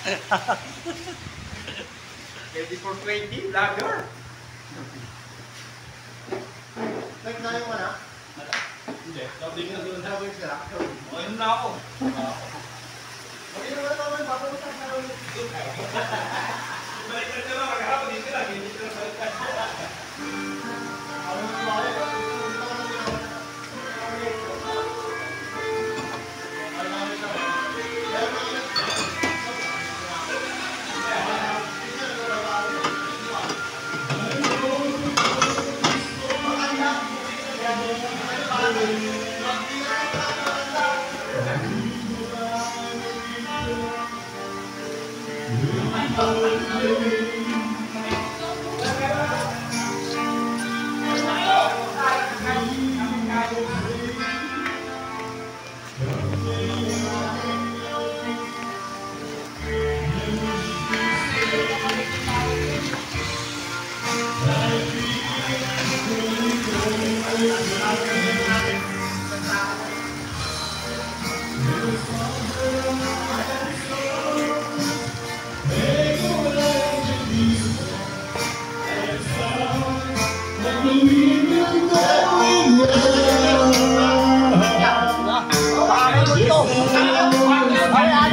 Ready for 20, vlogger. Like na yung ano? Hindi, sabing na doon. Sabing sila? O, yun na ako. Okay naman naman, papamutan na rin. Balik na naman, maghahapon dito lang. Hindi ko lang balikan. Ano naman ba kayo?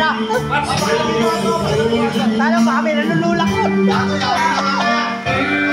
Talo pa kami, nanululak ko.